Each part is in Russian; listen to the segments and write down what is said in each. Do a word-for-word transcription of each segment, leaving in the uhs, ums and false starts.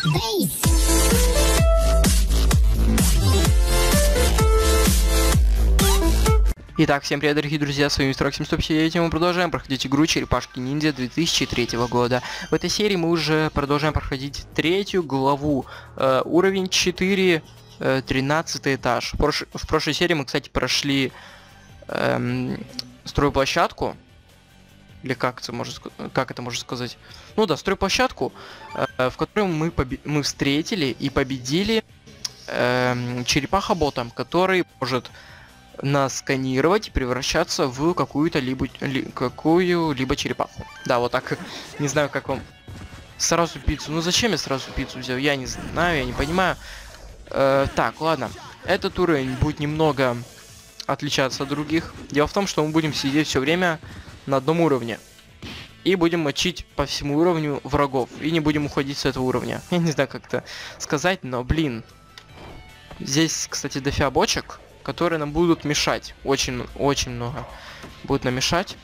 Итак, всем привет, дорогие друзья, с вами мистер Оксим Стоп, и мы продолжаем проходить игру Черепашки Ниндзя две тысячи третьего года. В этой серии мы уже продолжаем проходить третью главу, э, уровень четыре, э, тринадцатый этаж. В, прош... в прошлой серии мы, кстати, прошли эм, стройплощадку, или как это можно, как это можно сказать? Ну да, стройплощадку, э, в которой мы, побе... мы встретили и победили э, черепаха-бота, который может нас сканировать и превращаться в какую-то либо ли, какую-либо черепаху. Да, вот так. Не знаю, как вам. Сразу пиццу. Ну зачем я сразу пиццу взял? Я не знаю, я не понимаю. Э, так, ладно. Этот уровень будет немного отличаться от других. Дело в том, что мы будем сидеть все время на одном уровне. И будем мочить по всему уровню врагов. И не будем уходить с этого уровня. Я не знаю, как это сказать, но, блин. Здесь, кстати, дофига бочек, которые нам будут мешать. Очень, очень много будут нам мешать.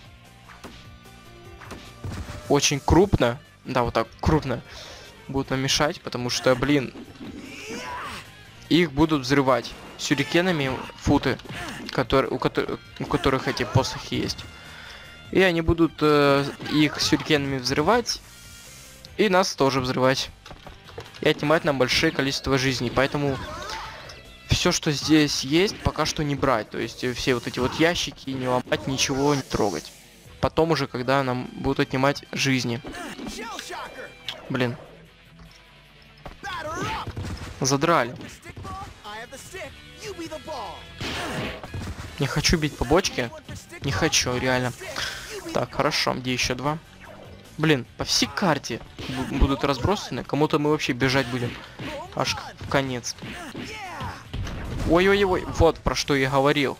Очень крупно. Да, вот так, крупно будут нам мешать, потому что, блин, их будут взрывать сюрикенами футы, которые, у, ко у которых эти посохи есть. И они будут э, их сюрикенами взрывать, и нас тоже взрывать. И отнимать нам большое количество жизней, поэтому все, что здесь есть, пока что не брать. То есть все вот эти вот ящики не ломать, ничего не трогать. Потом уже, когда нам будут отнимать жизни. Блин. Задрали. Не хочу бить по бочке. Не хочу, реально. Так, хорошо. Где еще два? Блин, по всей карте будут разбросаны. Кому-то мы вообще бежать будем. Аж в конец. Ой-ой-ой, вот про что я говорил.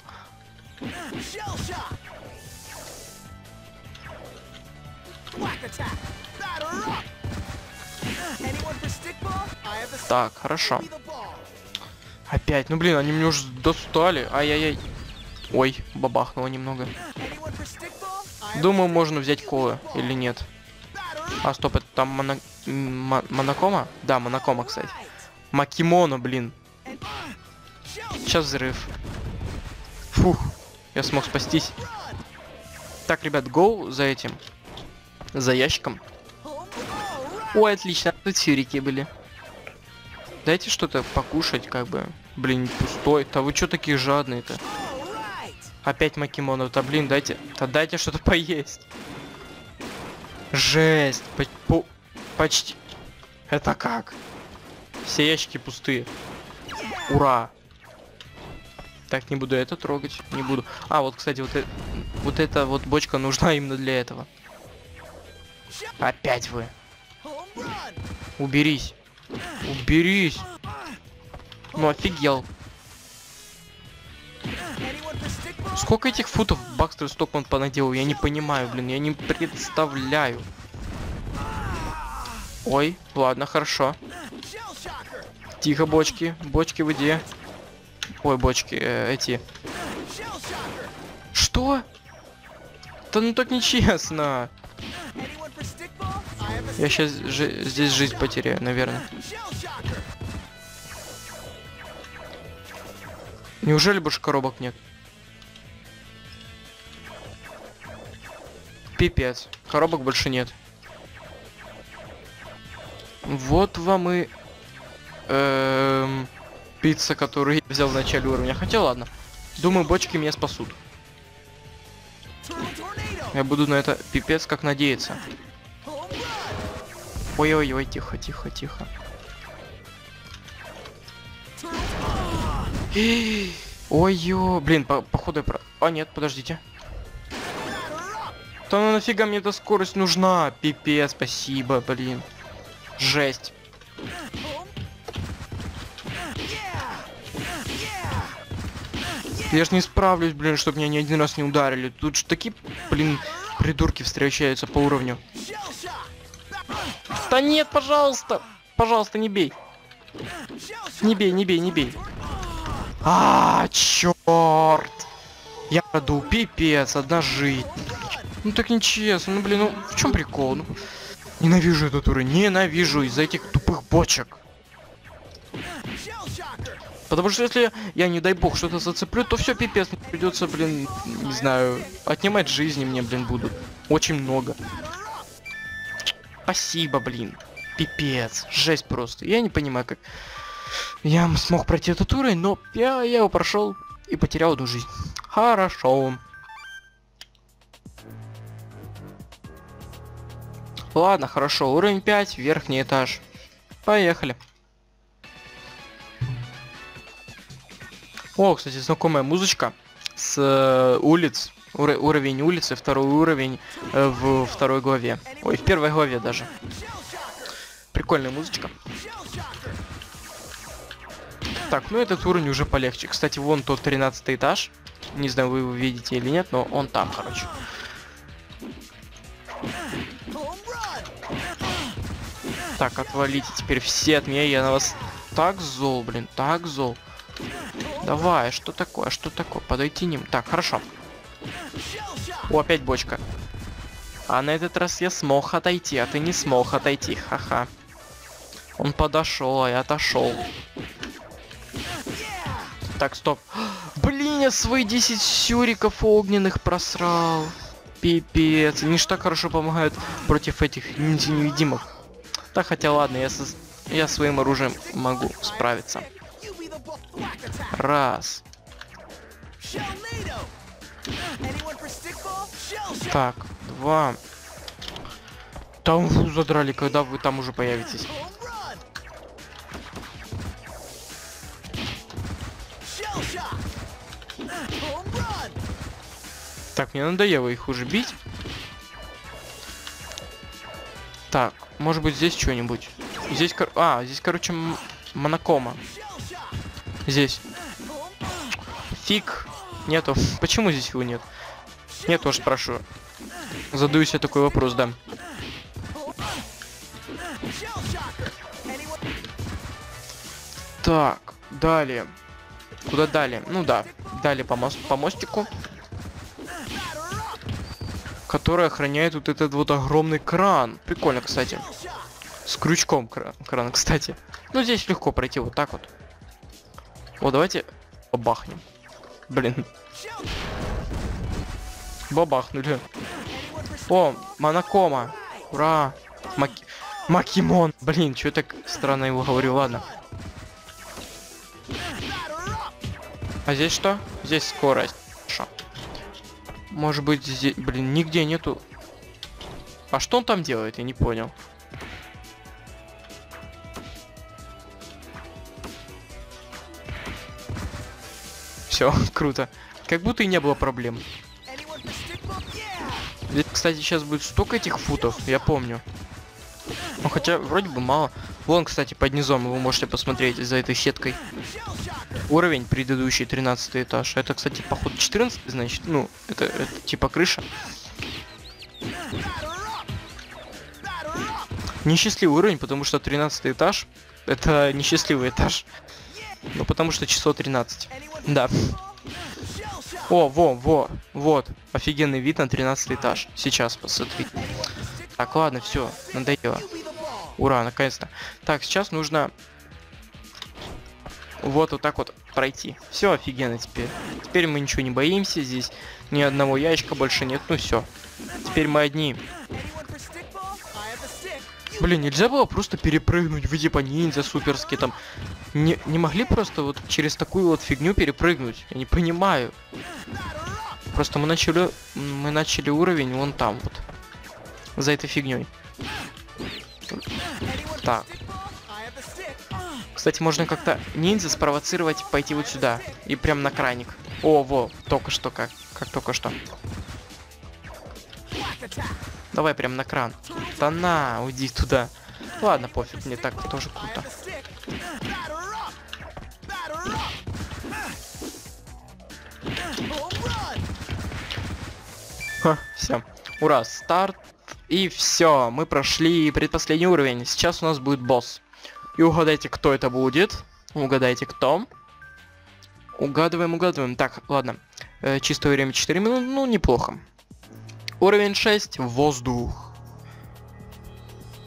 Так, хорошо. Опять, ну блин, они меня уже достали. Ай-яй-яй. Ой, бабахнуло немного. Думаю, можно взять колы или нет. А, стоп, это там моно... Монокома? Да, Монокома, кстати. Макимоно, блин. Сейчас взрыв. Фух, я смог спастись. Так, ребят, гоу за этим. За ящиком. Ой, отлично, тут сюрики были. Дайте что-то покушать, как бы. Блин, пустой. Да вы что такие жадные-то? Опять макимонов-то, блин, дайте. Да дайте что-то поесть. Жесть. По по почти. Это как? Все ящики пустые. Ура. Так, не буду это трогать, не буду. А, вот, кстати, вот, э вот эта вот бочка нужна именно для этого. Опять вы. Уберись. Уберись. Ну, офигел. Сколько этих футов Бакстер Стокман понаделал? Я не понимаю, блин, я не представляю. Ой, ладно, хорошо. Тихо, бочки. Бочки в иде. Ой, бочки, э, эти. Что? Да ну так нечестно. Я сейчас жи здесь жизнь потеряю, наверное. Неужели больше коробок нет? Пипец. Коробок больше нет. Вот вам и... Эм... пицца, которую я взял в начале уровня. Хотя ладно. Думаю, бочки меня спасут. Я буду на это пипец как надеяться. Ой-ой-ой, тихо, тихо, тихо. Ой-ё, блин, по походу я про... А, нет, подождите. Да ну нафига мне эта скорость нужна? Пипец, спасибо, блин. Жесть. Я ж не справлюсь, блин, чтобы меня ни один раз не ударили. Тут же такие, блин, придурки встречаются по уровню. Да нет, пожалуйста. Пожалуйста, не бей. Не бей, не бей, не бей. А, черт. Я продул, пипец, одна жизнь. Ну так нечестно, ну блин, ну в чем прикол? Ну, Ненавижу этот уровень, ненавижу из-за этих тупых бочек. Потому что если я, не дай бог, что-то зацеплю, то все, пипец, придется, блин, не знаю, отнимать жизни мне, блин, будут. Очень много. Спасибо, блин. Пипец, жесть просто. Я не понимаю, как я смог пройти этот уровень, но я, я его прошел и потерял одну жизнь. Хорошо. Ладно, хорошо. Уровень пять, верхний этаж. Поехали. О, кстати, знакомая музычка с э, улиц. Ур уровень улицы, второй уровень э, в второй главе. Ой, в первой главе даже. Прикольная музычка. Так, ну этот уровень уже полегче. Кстати, вон тот тринадцатый этаж. Не знаю, вы его видите или нет, но он там, короче. Так, отвалите теперь все от меня, я на вас так зол, блин, так зол. Давай, что такое, что такое, подойти ним. Так, хорошо. О, опять бочка. А на этот раз я смог отойти, а ты не смог отойти, ха-ха. Он подошел, а я отошел. Так, стоп. Блин, я свои десять сюриков огненных просрал. Пипец, они ж так хорошо помогают против этих ниндзя-невидимок. Да, хотя ладно, я, со... я своим оружием могу справиться. Раз. Так, два. Там вы задрали, когда вы там уже появитесь. Так, мне надоело их уже бить. Так, может быть здесь что-нибудь. Здесь, кор... а, здесь, короче, монокома. Здесь. Фиг. Нету. Почему здесь его нет? Я тоже спрашиваю. Задаю себе такой вопрос, да. Так, далее. Куда далее? Ну да, далее по, мост по мостику. Который охраняет вот этот вот огромный кран. Прикольно, кстати. С крючком кран, кран, кстати. Ну, здесь легко пройти вот так вот. Вот, давайте бабахнем. Блин. Бабахнули. О, монокома. Ура. Маки... Макимон. Блин, что я так странно его говорю, ладно. А здесь что? Здесь скорость. Хорошо. Может быть здесь... Блин, нигде нету... А что он там делает? Я не понял. Все, круто. Как будто и не было проблем. Здесь, кстати, сейчас будет столько этих футов, я помню. Ну, хотя, вроде бы мало. Вон, кстати, под низом вы можете посмотреть за этой сеткой. Уровень предыдущий, тринадцатый этаж. Это, кстати, походу четырнадцатый, значит. Ну, это, это типа крыша. Несчастливый уровень, потому что тринадцатый этаж это несчастливый этаж. Ну, потому что число тринадцать. Да. О, во, во, вот. Офигенный вид на тринадцатый этаж. Сейчас, посмотри. Так, ладно, все, надоело. Ура, наконец-то. Так, сейчас нужно вот вот так вот пройти. Все офигенно теперь. Теперь мы ничего не боимся. Здесь ни одного ящика больше нет. Ну все. Теперь мы одни. Блин, нельзя было просто перепрыгнуть. Вы типа ниндзя суперские там. Не, не могли просто вот через такую вот фигню перепрыгнуть? Я не понимаю. Просто мы начали, мы начали уровень вон там вот. За этой фигней. Так. Кстати, можно как-то ниндзя спровоцировать пойти вот сюда. И прям на краник. О, во, только что как. Как только что. Давай прям на кран. Да на, уйди туда. Ладно, пофиг, мне так тоже круто. Ха, все. Ура, старт. И все, мы прошли предпоследний уровень. Сейчас у нас будет босс. И угадайте, кто это будет. Угадайте, кто. Угадываем, угадываем. Так, ладно. Э, чистое время четыре минуты, ну, неплохо. Уровень шесть. Воздух.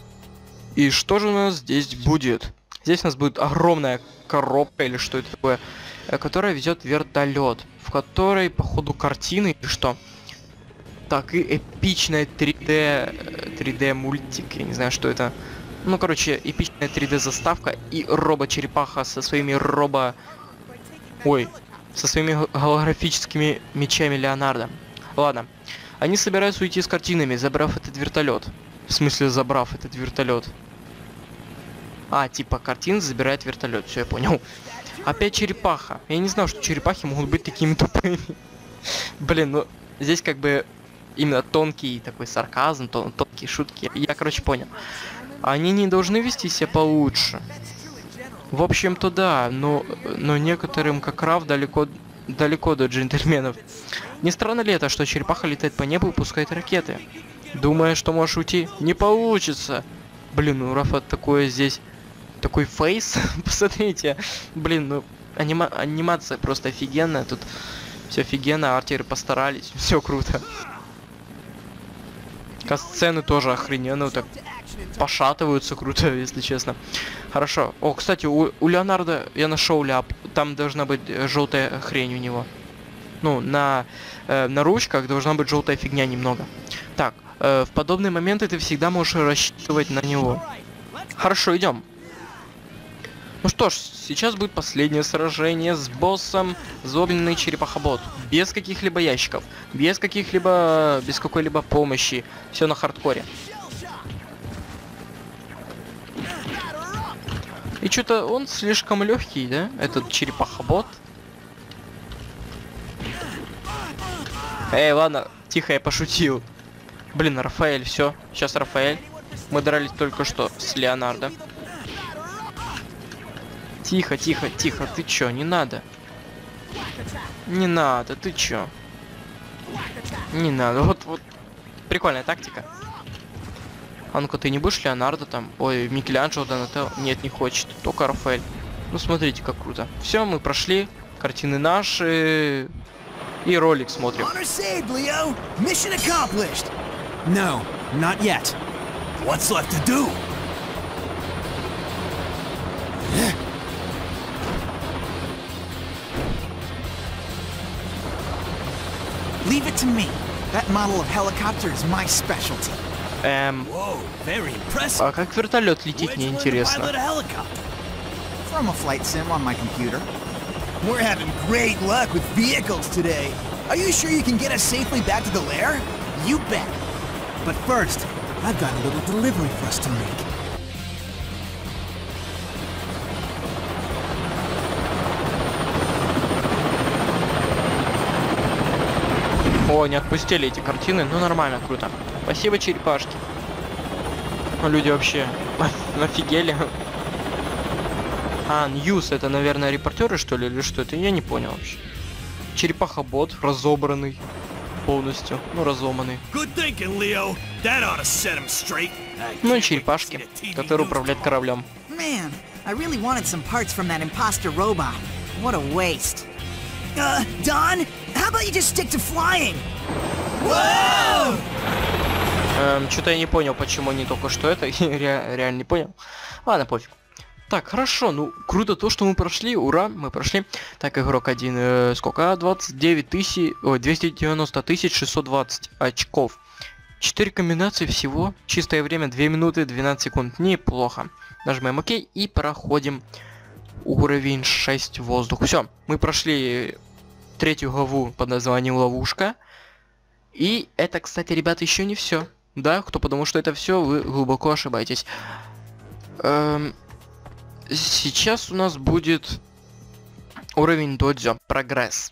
И что же у нас здесь будет? Здесь у нас будет огромная коробка, или что это такое, которая везет вертолет, в которой, походу, картины или что. Так, и эпичная три дэ, три дэ мультик, я не знаю, что это. Ну, короче, эпичная три дэ заставка и робо-черепаха со своими робо... Ой, со своими голографическими мечами Леонардо. Ладно. Они собираются уйти с картинами, забрав этот вертолет. В смысле, забрав этот вертолет. А, типа, картин забирает вертолет. Все, я понял. Опять черепаха. Я не знал, что черепахи могут быть такими тупыми. Блин, ну, здесь как бы именно тонкий такой сарказм, тон тонкие шутки. Я, короче, понял. Они не должны вести себя получше. В общем-то, да, но, но некоторым, как Раф, далеко, далеко до джентльменов. Не странно ли это, что черепаха летает по небу и пускает ракеты? Думая, что можешь уйти, не получится. Блин, у Рафа такое здесь... Такой фейс. Посмотрите. Блин, ну, анима анимация просто офигенная. Тут все офигенно, артеры постарались. Все круто. Касцены тоже охрененно, так пошатываются круто, если честно. Хорошо. О, кстати, у, у Леонардо я нашел ляп. Там должна быть желтая хрень у него. Ну, на, э, на ручках должна быть желтая фигня немного. Так, э, в подобные моменты ты всегда можешь рассчитывать на него. Хорошо, идем. Ну что ж, сейчас будет последнее сражение с боссом Злобный Черепахобот. Без каких-либо ящиков, без каких-либо, без какой-либо помощи. Все на хардкоре. И что-то он слишком легкий, да? Этот Черепахобот. Эй, ладно, тихо, я пошутил. Блин, Рафаэль, все. Сейчас Рафаэль. Мы дрались только что с Леонардо. Тихо, тихо, тихо, ты чё, не надо. Не надо, ты чё? Не надо, вот, вот. Прикольная тактика. А ну-ка, ты не будешь Леонардо там? Ой, Микеланджело, Донателло? Нет, не хочет, только Рафаэль. Ну, смотрите, как круто. Все, мы прошли, картины наши. И ролик смотрим. No, not yet. What's left to do? Leave it to me. That model of helicopter is my specialty. Эм, Whoa, very impressive. а как вертолет летит, мне интересно. From a flight sim on my computer. We're having great luck with vehicles today. Are you sure you can get us safely back to the lair? You bet. But first, I've got a little delivery for us to make. О, не отпустили эти картины, ну нормально, круто. Спасибо, черепашки. Ну, люди вообще офигели. А, Ньюс, это, наверное, репортеры, что ли, или что это? Я не понял вообще. Черепахобот, разобранный полностью, ну, разломанный. Ну и черепашки, которые управляют кораблем. Man, I really wanted some parts from that imposter robot. What a waste. Uh, Don, how about you just stick to flying? Whoa! Эм, что-то я не понял, почему они только что это. Ре реально не понял. Ладно, пофиг. Так, хорошо, ну, круто то, что мы прошли, ура, мы прошли. Так, игрок один, э, сколько? двадцать девять тысяч, ой, двести девяносто тысяч шестьсот двадцать очков. четыре комбинации всего, чистое время две минуты двенадцать секунд, неплохо. Нажимаем ОК и проходим уровень шесть воздух. Все, мы прошли третью главу под названием Ловушка. И это, кстати, ребята, еще не все. Да, кто подумал, что это все, вы глубоко ошибаетесь. Эм... Сейчас у нас будет уровень додзё, прогресс.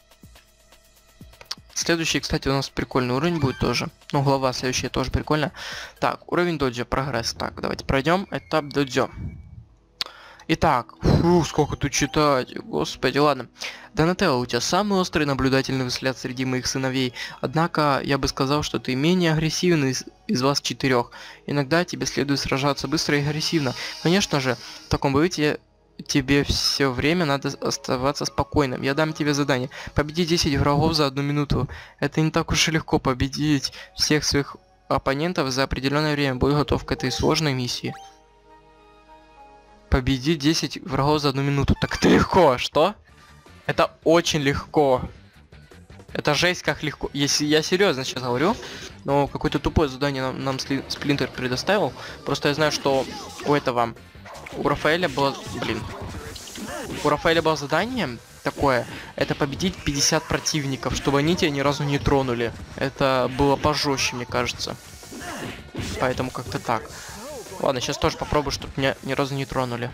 Следующий, кстати, у нас прикольный уровень будет тоже. Ну, глава следующая тоже прикольно. Так, уровень додзё, прогресс. Так, давайте пройдем этап додзё. Итак, фу, сколько тут читать, господи, ладно. Донателло, у тебя самый острый наблюдательный взгляд среди моих сыновей. Однако, я бы сказал, что ты менее агрессивный из, из вас четырех. Иногда тебе следует сражаться быстро и агрессивно. Конечно же, в таком быте тебе все время надо оставаться спокойным. Я дам тебе задание. Победи десять врагов за одну минуту. Это не так уж и легко победить всех своих оппонентов за определенное время. Будь готов к этой сложной миссии. Победить десять врагов за одну минуту. Так это легко, что? Это очень легко. Это жесть как легко. Если я серьезно сейчас говорю, но какое-то тупое задание нам, нам Сплинтер предоставил. Просто я знаю, что у этого, у Рафаэля было, блин, у Рафаэля было задание такое, это победить пятьдесят противников, чтобы они тебя ни разу не тронули. Это было пожестче, мне кажется. Поэтому как-то так. Ладно, сейчас тоже попробую, чтобы меня ни разу не тронули.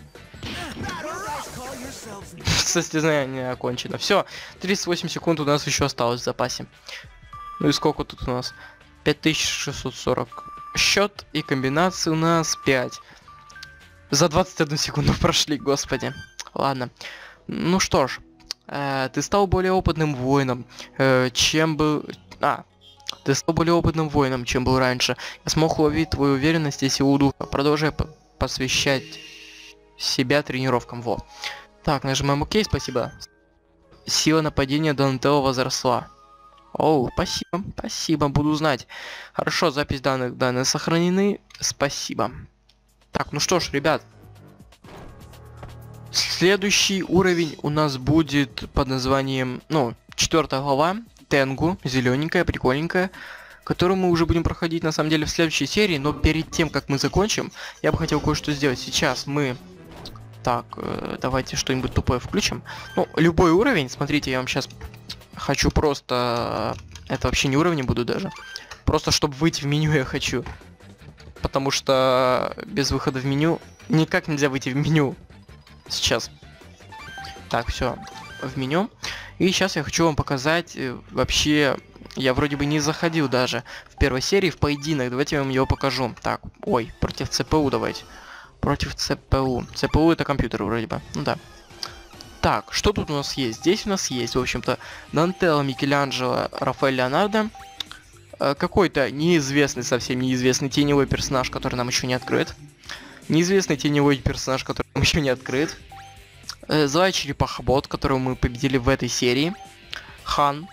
Состязание окончено. Все, тридцать восемь секунд у нас еще осталось в запасе. Ну и сколько тут у нас? пять тысяч шестьсот сорок. Счет и комбинации у нас пять. За двадцать одну секунду прошли, господи. Ладно. Ну что ж, э, ты стал более опытным воином, э, чем был... А, ты стал более опытным воином, чем был раньше. Я смог уловить твою уверенность и силу духа. Продолжай посвящать себя тренировкам. Во. Так, нажимаем ОК, спасибо. Сила нападения Донателло возросла. Оу, спасибо, спасибо, буду знать. Хорошо, запись данных, данные сохранены. Спасибо. Так, ну что ж, ребят. Следующий уровень у нас будет под названием, ну, четвертая глава. Тенгу, зелененькая, прикольненькая. Которую мы уже будем проходить, на самом деле, в следующей серии. Но перед тем, как мы закончим, я бы хотел кое-что сделать. Сейчас мы... Так, э, давайте что-нибудь тупое включим. Ну, любой уровень, смотрите, я вам сейчас хочу просто... Это вообще не уровни буду даже. Просто, чтобы выйти в меню, я хочу. Потому что без выхода в меню никак нельзя выйти в меню. Сейчас. Так, все, в меню. И сейчас я хочу вам показать, э, вообще... Я вроде бы не заходил даже в первой серии в поединок. Давайте я вам его покажу. Так, ой, против ЦПУ давайте. Против ЦПУ. ЦПУ это компьютер вроде бы. Ну да. Так, что тут у нас есть? Здесь у нас есть, в общем-то, Донателло, Микеланджело, Рафаэль, Леонардо. Э, Какой-то неизвестный, совсем неизвестный теневой персонаж, который нам еще не открыт. Неизвестный теневой персонаж, который нам еще не открыт. Э, Злая черепаха-бот, которого мы победили в этой серии. Хан.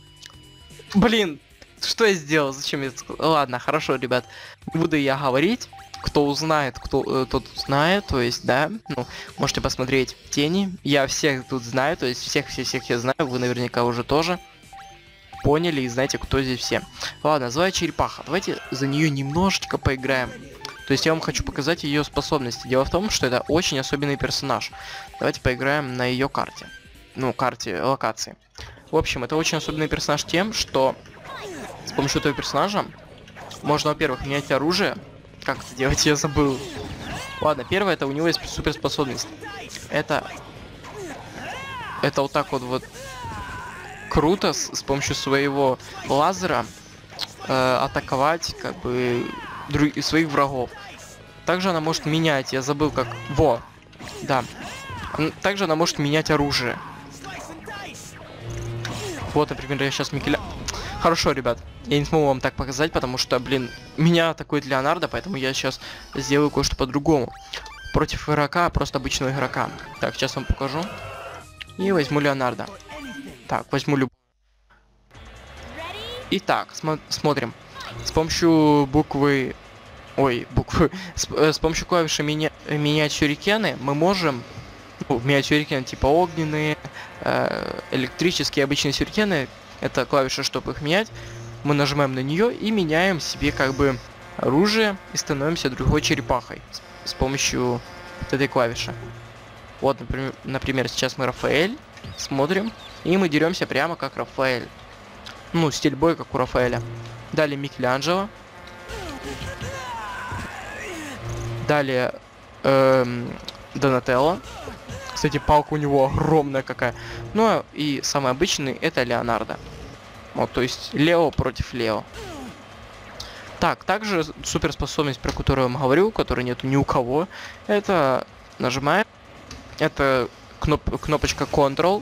Блин, что я сделал? Зачем я это сказал? Ладно, хорошо, ребят. Не буду я говорить. Кто узнает, кто э, тот знает, то есть, да, ну, можете посмотреть тени. Я всех тут знаю, то есть всех-всех-всех я знаю, вы наверняка уже тоже поняли и знаете, кто здесь все. Ладно, злая черепаха, давайте за нее немножечко поиграем. То есть я вам хочу показать ее способности. Дело в том, что это очень особенный персонаж. Давайте поиграем на ее карте. Ну, карте локации. В общем, это очень особенный персонаж тем, что с помощью этого персонажа можно, во-первых, менять оружие. Как это делать, я забыл. Ладно, первое, это у него есть суперспособность. Это... Это вот так вот вот круто с, с помощью своего лазера э, атаковать, как бы, друг... своих врагов. Также она может менять, я забыл как... Во! Да. Также она может менять оружие. Вот, например, я сейчас Микеля... Хорошо, ребят, я не смогу вам так показать, потому что, блин, меня атакует Леонардо, поэтому я сейчас сделаю кое-что по-другому. Против игрока, просто обычного игрока. Так, сейчас вам покажу. И возьму Леонардо. Так, возьму любой. Итак, смо смотрим. С помощью буквы... Ой, буквы... С, э, с помощью клавиши меня... менять сюрикены мы можем... Ну, менять сюрикены типа огненные, э, электрические, обычные сюрикены. Это клавиша, чтобы их менять. Мы нажимаем на нее и меняем себе как бы оружие и становимся другой черепахой с, с помощью вот этой клавиши. Вот, например, например, сейчас мы Рафаэль смотрим, и мы деремся прямо как Рафаэль. Ну, стиль боя как у Рафаэля. Далее Микеланджело. Далее эм, Донателло. Кстати, палка у него огромная какая. Ну и самый обычный это Леонардо. Вот, то есть Лео против Лео. Так, также суперспособность, про которую я вам говорю, которой нету ни у кого, это нажимаем. Это кноп кнопочка Control.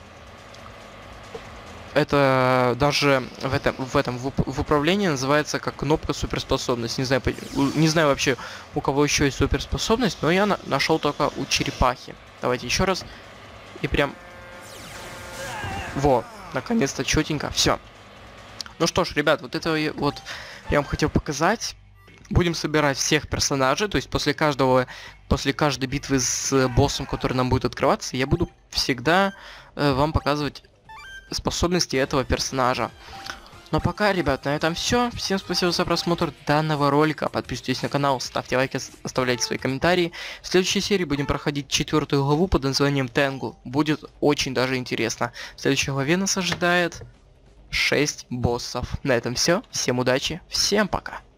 Это даже в этом, в этом в, в управлении называется как кнопка суперспособность. Не знаю, не знаю вообще, у кого еще есть суперспособность, но я на нашел только у черепахи. Давайте еще раз. И прям... Во, наконец-то четенько. Все. Ну что ж, ребят, вот это я- вот я вам хотел показать. Будем собирать всех персонажей, то есть после каждого, после каждой битвы с боссом, который нам будет открываться, я буду всегда э, вам показывать способности этого персонажа. Но пока, ребят, на этом все. Всем спасибо за просмотр данного ролика. Подписывайтесь на канал, ставьте лайки, оставляйте свои комментарии. В следующей серии будем проходить четвертую главу под названием Тенгу. Будет очень даже интересно. В следующей главе нас ожидает шесть боссов. На этом все. Всем удачи, всем пока.